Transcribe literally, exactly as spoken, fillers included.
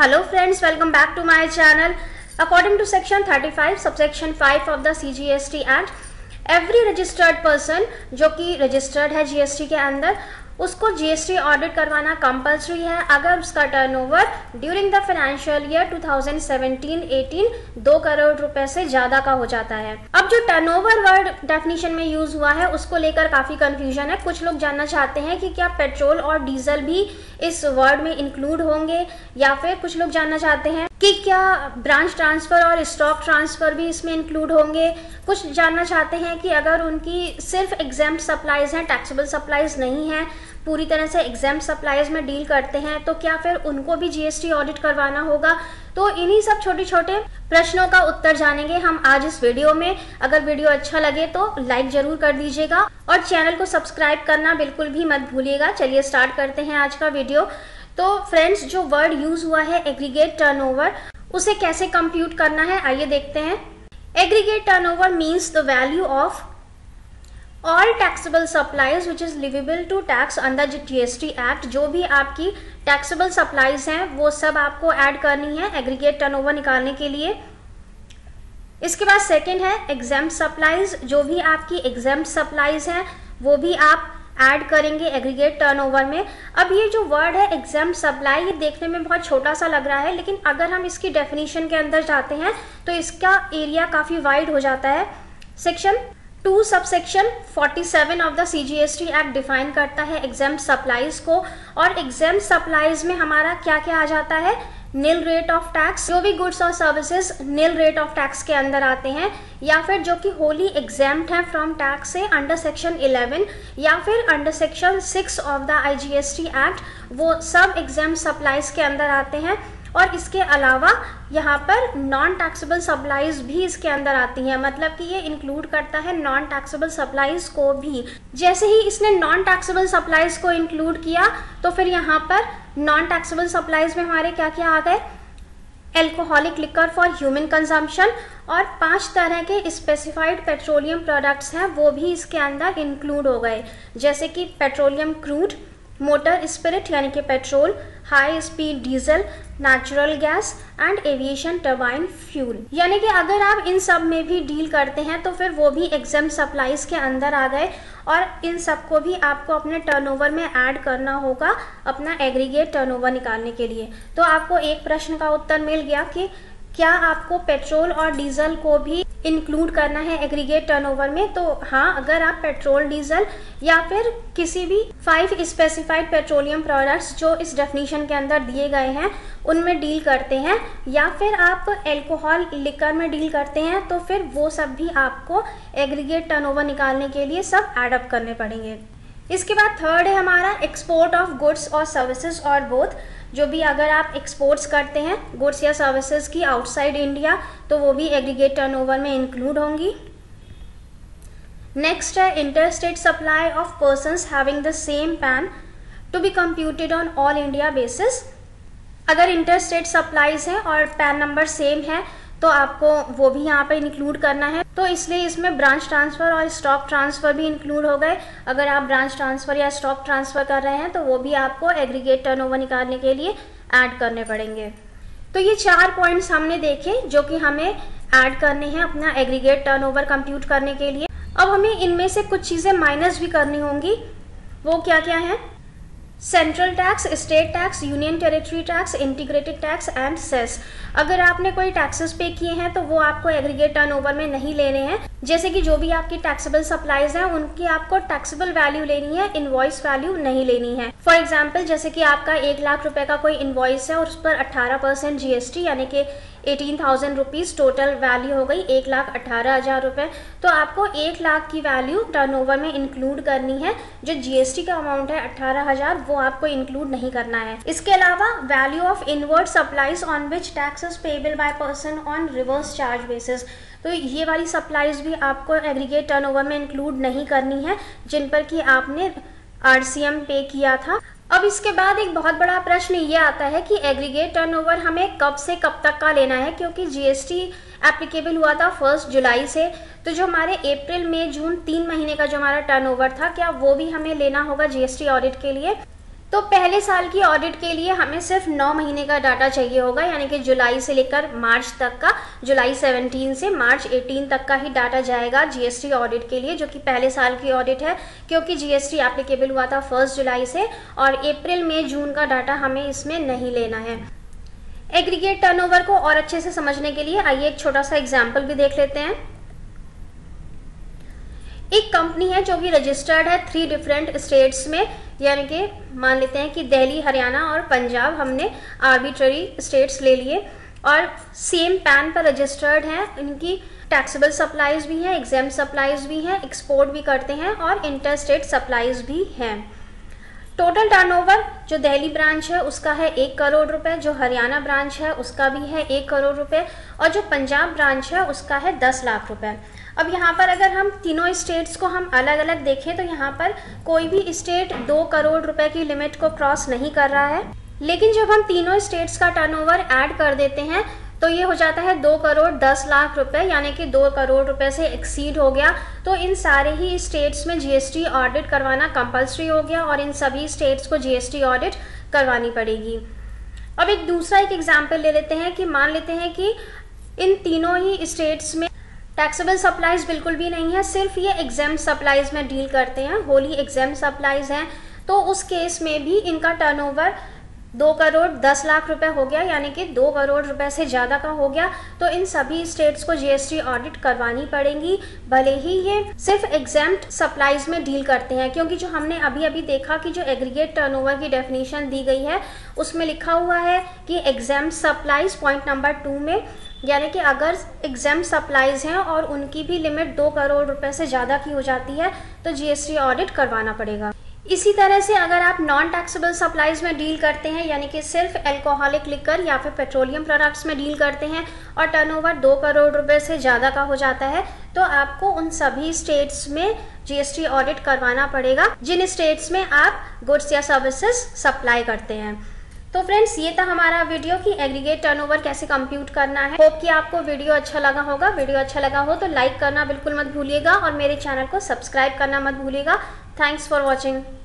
Hello friends, welcome back to my channel. According to section thirty-five subsection five of the C G S T Act, every registered person जो कि registered है G S T के अंदर, उसको G S T audit करवाना compulsory है अगर उसका turnover during the financial year two thousand seventeen eighteen दो करोड़ रुपए से ज्यादा का हो जाता है। अब जो टर्नओवर वर्ड डेफिनेशन में यूज हुआ है उसको लेकर काफी कंफ्यूजन है। कुछ लोग जानना चाहते हैं कि क्या पेट्रोल और डीजल भी इस वर्ड में इंक्लूड होंगे, या फिर कुछ लोग जानना चाहते हैं कि क्या ब्रांच ट्रांसफर और स्टॉक ट्रांसफर भी इसमें इंक्लूड होंगे। कुछ जानना चाहते हैं कि अगर उनकी सिर्फ एग्जेम्प्ट सप्लाईज हैं, टैक्सेबल सप्लाईज नहीं है, पूरी तरह से एग्जेम्प्ट सप्लाईज में डील करते हैं, तो क्या फिर उनको भी जीएसटी ऑडिट करवाना होगा। तो इन्हीं सब छोटे छोटे प्रश्नों का उत्तर जानेंगे हम आज इस वीडियो में। अगर वीडियो अच्छा लगे तो लाइक जरूर कर दीजिएगा और चैनल को सब्सक्राइब करना बिल्कुल भी मत भूलिएगा। चलिए स्टार्ट करते हैं आज का वीडियो। तो फ्रेंड्स, जो वर्ड यूज हुआ है एग्रीगेट टर्नओवर, उसे कैसे कंप्यूट करना है आइए देखते हैं। Aggregate turnover means the value of all taxable supplies which is leviable to tax under GST act. जो भी आपकी टैक्सेबल सप्लाईज हैं वो सब आपको ऐड करनी है एग्रीगेट टर्नओवर निकालने के लिए। इसके बाद सेकंड है एग्जेम्प्ट सप्लाईज। जो भी आपकी एग्जेम्प्ट सप्लाईज हैं वो भी आप ऐड करेंगे एग्रीगेट टर्नओवर में। अब ये जो वर्ड है एग्जेम्प्ट सप्लाई, ये देखने में बहुत छोटा सा लग रहा है, लेकिन अगर हम इसकी डेफिनेशन के अंदर जाते हैं तो इसका एरिया काफी वाइड हो जाता है। Section two subsection forty seven of the CGST act define करता है एग्जेम्प्ट सप्लाईज को, और एग्जेम्प्ट सप्लाईज में हमारा क्या क्या आ जाता है, नील रेट ऑफ टैक्स। जो भी गुड्स और services nil rate of tax के अंदर आते हैं, या फिर जो कि होली एग्जेम्प्ट है फ्रॉम टैक्स से अंडर सेक्शन इलेवन या फिर under section six of the IGST act, वो सब एग्जेम्प्ट सप्लाईज के अंदर आते हैं। और इसके अलावा यहाँ पर नॉन टैक्सेबल सप्लाईज भी इसके अंदर आती हैं, मतलब कि ये इंक्लूड करता है नॉन टैक्सेबल सप्लाईज को भी। जैसे ही इसने नॉन टैक्सेबल सप्लाईज को इंक्लूड किया तो फिर यहाँ पर नॉन टैक्सेबल सप्लाईज में हमारे क्या क्या आ गए, alcoholic liquor for human consumption, और पांच तरह के स्पेसिफाइड पेट्रोलियम प्रोडक्ट्स हैं वो भी इसके अंदर इंक्लूड हो गए, जैसे कि पेट्रोलियम क्रूड, मोटर स्पिरिट यानी कि petrol, high speed diesel, natural gas and aviation turbine fuel. यानी कि अगर आप इन सब में भी डील करते हैं तो फिर वो भी एग्जेम्प्ट सप्लाईज के अंदर आ गए, और इन सबको भी आपको अपने टर्नओवर में ऐड करना होगा अपना एग्रीगेट टर्नओवर निकालने के लिए। तो आपको एक प्रश्न का उत्तर मिल गया कि क्या आपको पेट्रोल और डीजल को भी इंक्लूड करना है एग्रीगेट टर्नओवर में। तो हाँ, अगर आप पेट्रोल, डीजल या फिर किसी भी फाइव स्पेसिफाइड पेट्रोलियम प्रोडक्ट्स जो इस डेफिनेशन के अंदर दिए गए हैं उनमें डील करते हैं, या फिर आप एल्कोहल लिकर में डील करते हैं, तो फिर वो सब भी आपको एग्रीगेट टर्नओवर निकालने के लिए सब ऐड अप करने पड़ेंगे। इसके बाद थर्ड है हमारा एक्सपोर्ट ऑफ गुड्स और सर्विसेज और बोथ। जो भी अगर आप एक्सपोर्ट्स करते हैं गुड्स या सर्विसेज की आउटसाइड इंडिया, तो वो भी एग्रीगेट टर्नओवर में इंक्लूड होंगी। नेक्स्ट है interstate supply of persons having the same PAN to be computed on all India basis. अगर इंटरस्टेट सप्लाईज है और पैन नंबर सेम है तो आपको वो भी यहाँ पे इंक्लूड करना है, तो इसलिए इसमें ब्रांच ट्रांसफर और स्टॉक ट्रांसफर भी इंक्लूड हो गए। अगर आप ब्रांच ट्रांसफर या स्टॉक ट्रांसफर कर रहे हैं तो वो भी आपको एग्रीगेट टर्नओवर निकालने के लिए ऐड करने पड़ेंगे। तो ये चार पॉइंट्स हमने देखे जो कि हमें ऐड करने हैं अपना एग्रीगेट टर्नओवर कंप्यूट करने के लिए। अब हमें इनमें से कुछ चीजें माइनस भी करनी होंगी। वो क्या क्या है, central tax, state tax, union territory tax, integrated tax and cess. अगर आपने कोई टैक्सेस पे किए हैं तो वो आपको एग्रीगेट टर्नओवर में नहीं लेने हैं। जैसे कि जो भी आपकी टैक्सेबल सप्लाईज हैं उनकी आपको टैक्सेबल वैल्यू लेनी है, इनवॉइस वैल्यू नहीं लेनी है। फॉर एग्जाम्पल, जैसे कि आपका एक लाख रुपए का कोई इनवॉइस है और उस पर अट्ठारह परसेंट जीएसटी यानी कि eighteen thousand rupees total value हो गई, एक लाख अट्ठारह हजार रुपए। तो आपको एक लाख की वैल्यू टर्नओवर में इंक्लूड करनी है। जो जीएसटी का अमाउंट है अट्ठारह हजार, वो आपको इंक्लूड नहीं करना है। इसके अलावा value of inward supplies on which taxes payable by person on reverse charge basis. तो ये वाली सप्लाईज भी आपको एग्रीगेट टर्नओवर में इंक्लूड नहीं करनी है जिन पर कि आपने आरसीएम पे किया था। अब इसके बाद एक बहुत बड़ा प्रश्न ये आता है कि एग्रीगेट टर्नओवर हमें कब से कब तक का लेना है, क्योंकि जीएसटी एप्लीकेबल हुआ था फर्स्ट जुलाई से। तो जो हमारे अप्रैल, मई, जून तीन महीने का जो हमारा टर्नओवर था, क्या वो भी हमें लेना होगा जीएसटी ऑडिट के लिए। तो पहले साल की ऑडिट के लिए हमें सिर्फ नौ महीने का डाटा चाहिए होगा, यानी कि जुलाई से लेकर मार्च तक का, जुलाई सत्रह से मार्च अठारह तक का ही डाटा जाएगा जीएसटी ऑडिट के लिए, जो कि पहले साल की ऑडिट है, क्योंकि जीएसटी एप्लीकेबल हुआ था फर्स्ट जुलाई से और अप्रैल मई जून का डाटा हमें इसमें नहीं लेना है। एग्रीगेट टर्नओवर को और अच्छे से समझने के लिए आइए एक छोटा सा एग्जाम्पल भी देख लेते हैं। एक कंपनी है जो कि रजिस्टर्ड है थ्री डिफरेंट स्टेट्स में, यानी कि मान लेते हैं कि दिल्ली, हरियाणा और पंजाब हमने आर्बिट्ररी स्टेट्स ले लिए, और सेम पैन पर रजिस्टर्ड हैं। इनकी टैक्सेबल सप्लाईज भी हैं, एग्जेम्प्ट सप्लाईज भी हैं, एक्सपोर्ट भी करते हैं और इंटर स्टेट सप्लाईज भी हैं। टोटल टर्नओवर जो दिल्ली ब्रांच है उसका है एक करोड़ रुपए, जो हरियाणा ब्रांच है उसका भी है एक करोड़ रुपए और जो पंजाब ब्रांच है उसका है दस लाख रुपए। अब यहाँ पर अगर हम तीनों स्टेट्स को हम अलग अलग देखें तो यहाँ पर कोई भी स्टेट दो करोड़ रुपए की लिमिट को क्रॉस नहीं कर रहा है, लेकिन जब हम तीनों स्टेट्स का टर्नओवर ऐड कर देते हैं तो ये हो जाता है दो करोड़ दस लाख रुपए, यानी कि दो करोड़ रुपए से एक्सीड हो गया। तो इन सारे ही स्टेट्स में जीएसटी ऑडिट करवाना कंपलसरी हो गया और इन सभी स्टेट्स को जीएसटी ऑडिट करवानी पड़ेगी। अब एक दूसरा एक एग्जाम्पल ले लेते हैं कि मान लेते हैं कि इन तीनों ही स्टेट्स में टैक्सेबल सप्लाईज बिल्कुल भी नहीं है, सिर्फ ये एग्जेम्प्ट सप्लाईज में डील करते हैं, होली एग्जेम्प्ट सप्लाईज हैं। तो उस केस में भी इनका टर्नओवर दो करोड़ दस लाख रुपए हो गया, यानी कि दो करोड़ रुपए से ज़्यादा का हो गया। तो इन सभी स्टेट्स को जीएसटी ऑडिट करवानी पड़ेगी, भले ही ये सिर्फ एग्जेम्प्ट सप्लाईज में डील करते हैं, क्योंकि जो हमने अभी अभी देखा कि जो एग्रीगेट टर्नओवर की डेफिनेशन दी गई है उसमें लिखा हुआ है कि exempt supplies point number two में, यानी कि अगर एग्जेम्प्ट सप्लाईज हैं और उनकी भी लिमिट दो करोड़ रुपए से ज़्यादा की हो जाती है तो जीएसटी ऑडिट करवाना पड़ेगा। इसी तरह से अगर आप नॉन टैक्सेबल सप्लाईज में डील करते हैं, यानी कि सिर्फ अल्कोहलिक लिकर या फिर पेट्रोलियम प्रोडक्ट्स में डील करते हैं और टर्नओवर दो करोड़ रुपए से ज़्यादा का हो जाता है, तो आपको उन सभी स्टेट्स में जीएसटी ऑडिट करवाना पड़ेगा जिन स्टेट्स में आप गुड्स या सर्विसेज सप्लाई करते हैं। तो फ्रेंड्स, ये था हमारा वीडियो कि एग्रीगेट टर्नओवर कैसे कंप्यूट करना है। होप कि आपको वीडियो अच्छा लगा होगा। वीडियो अच्छा लगा हो तो लाइक करना बिल्कुल मत भूलिएगा और मेरे चैनल को सब्सक्राइब करना मत भूलिएगा। Thanks for watching.